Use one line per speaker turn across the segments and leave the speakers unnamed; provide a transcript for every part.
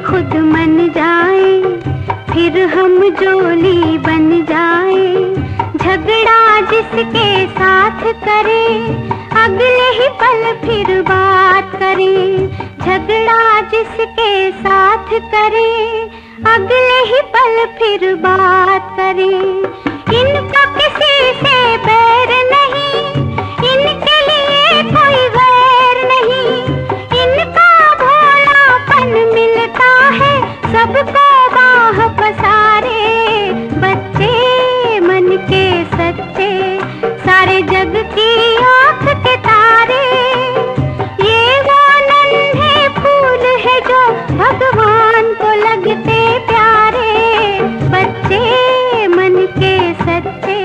खुद मन जाए, फिर हम जोली बन जाए। झगड़ा जिसके साथ करे, अगले ही पल फिर बात करे। झगड़ा जिसके साथ करे, अगले ही पल फिर बात करे। इनका किसी से बैर नहीं, इनके लिए कोई वैर नहीं। इनका भोलापन मिलता है सबको बाह पसारे। बच्चे मन के सच्चे, सारे जग की आँख के तारे। ये वो नन्हे फूल है जो भगवान को लगते प्यारे। बच्चे मन के सच्चे।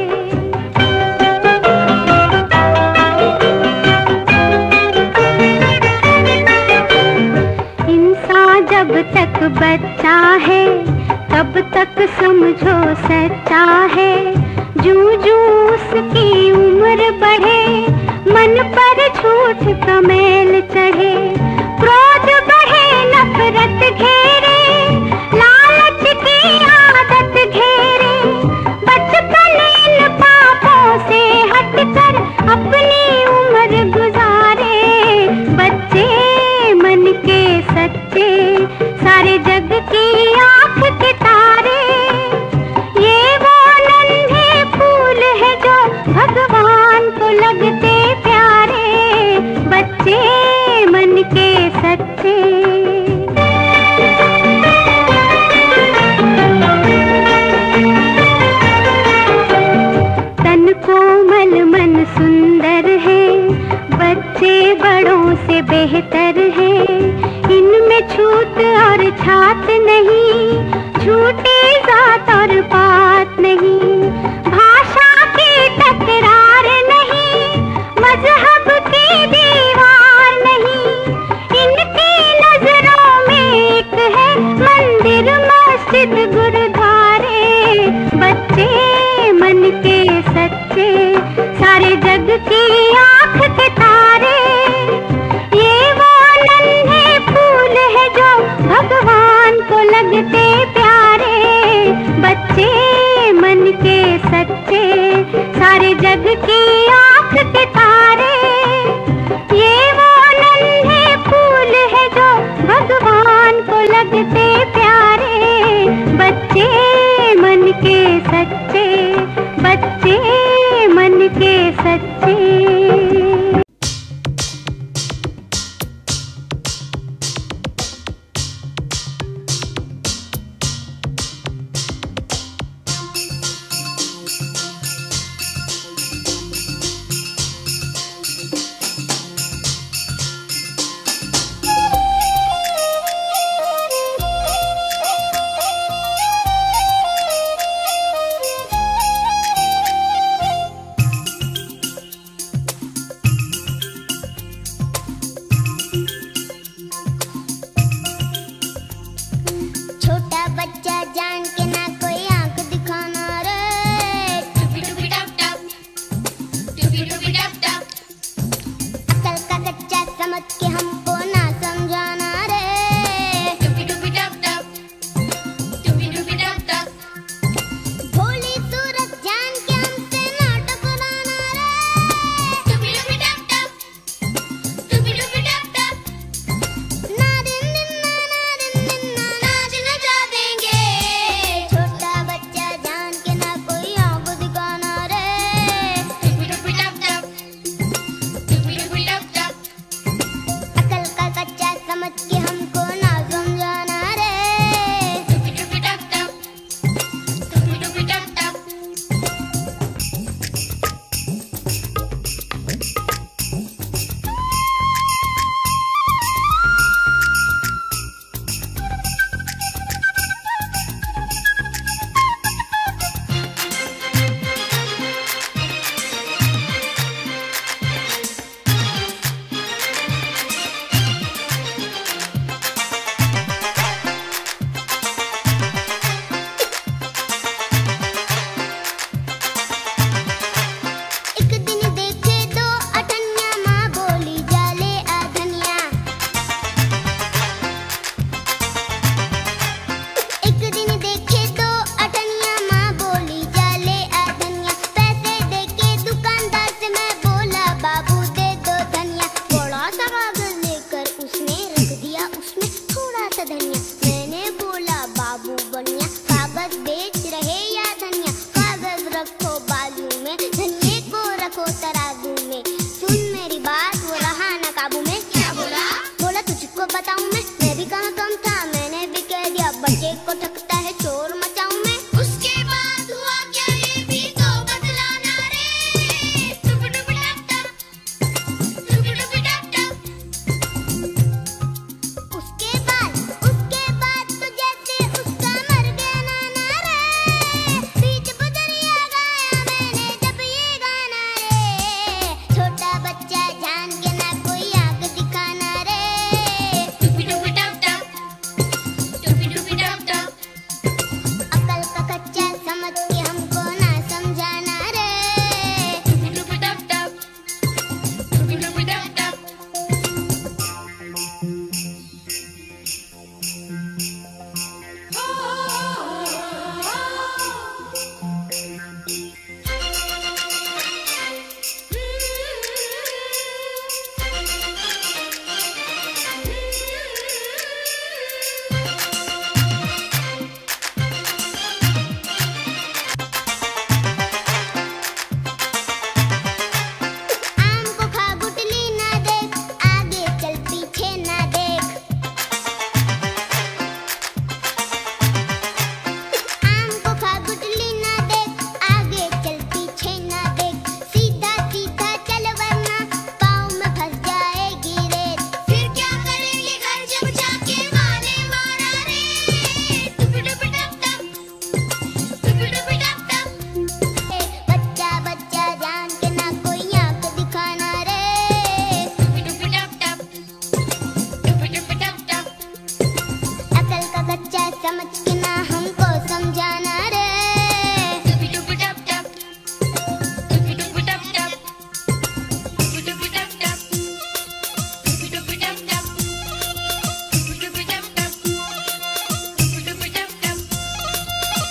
इंसान जब तक बच्चा है, तब तक समझो सच्चा है। जूं जूं उसकी उम्र बढ़े, मन पर झूठ का मैल चढ़े। क्रोध बढ़े, नफरत घेरे, लालच की आदत घेरे। बचपन इन पापों से हटकर अपनी उम्र गुजारे। बच्चे मन के सच्चे, सारे जग की आँख के तारे। ये वो नन्हे फूल है जो भगवान को लगते प्यारे। बच्चे मन के सच्चे। तन कोमल मन सुंदर है, बच्चे बड़ों से बेहतर है। इनमें छूत और छात नहीं, झूठी जात और पात नहीं। भाषा की तकरार नहीं, मजहब की दीवार नहीं। इनकी नजरों में एक है मंदिर, मस्जिद, गुरुद्वारे। बच्चे मन के सच्चे, सारे जग की आँख के तारे। ये वो नन्हे फूल है जो भगवान को लगते प्यारे। बच्चे मन के सच्चे। बताऊं मैं भी कहाँ कम था, मैंने भी कह दिया बच्चे को थकता है शोर मचाऊं मैं। उसके बाद हुआ क्या ये भी तो बतलाना रे। टुप टुप टप टप, टुप टुप टप टप। उसके बाद तो जैसे उसका मर गया नाना रे। बीच बदरिया गाया मैंने जब ये गाना रे। छोटा बच्चा जान के ना कोई आग दिखाना रे। टुपी टुपी टप टप, टुपी टुपी टप टप। अकल का कच्चा समझ के हमको ना समझाना रे। टुपी टुपी टप टप, टुपी टुपी टप टप। आम को खा गुटली ना देख, आगे चल पीछे ना देख। आम को खा गुटली ना देख, आगे चल पीछे ना देख। सीधा सीधा चल वरना पाँव में फंस जाएगी रेत। फिर क्या करेंगे घर जब जाके माँ ने मारा रे। टुप टुप टप टप, टुप टुप टप टप। बच्चा बच्चा जान के ना कोई आंख दिखाना रे। टुप टुप टप टप, टुप टुप टप टप। अकल का कच्चा समझ के ना हमको समझाना रे। टुप टुप टप टप, टुप टुप टप टप, टुप टुप टप टप, टुप टुप टप टप, टुप टुप टप टप, टुप टुप टप टप।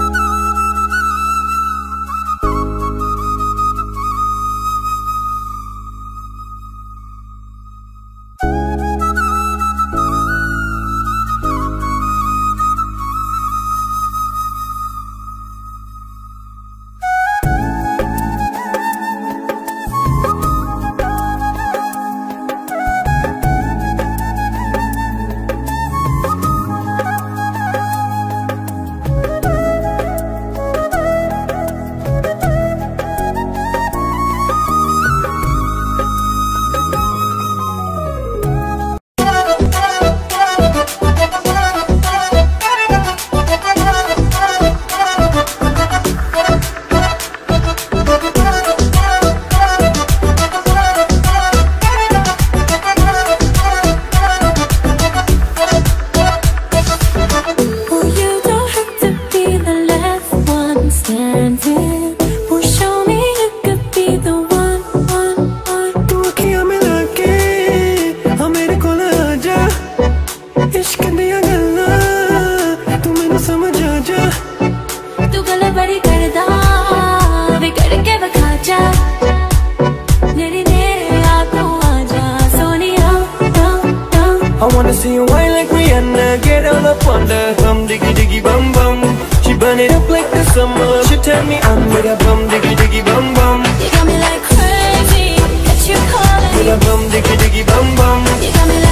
Oh, you don't have to be the last one standing. Oh, show me you could be the one.
तू अखियां मिला के हाँ मेरे कोल आजा, इश्क दियां गल्लां तू मैनू समझ आ जा।
तू गल्ला बड़ी करदा वे करके विखा जा। मेरे नेड़े आ तू आ जा Sonia.
I wanna see you whine like Rihanna, get all up on the bum diggy diggy bum bum. She burn it up like the summer. She turn me on with a bum diggy diggy bum bum.
You got me like crazy, got you calling.
With a bum diggy diggy bum bum.
You got me like